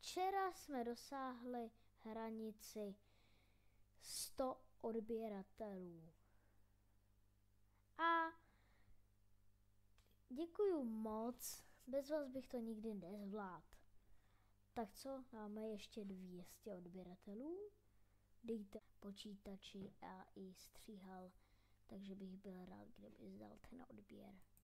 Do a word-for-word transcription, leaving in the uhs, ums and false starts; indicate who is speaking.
Speaker 1: Včera jsme dosáhli hranici sto odběratelů. A děkuju moc, bez vás bych to nikdy nezvládl. Tak co, máme ještě dvě stě odběratelů? Dejte počítači a i stříhal, takže bych byl rád, kdyby zdal ten odběr.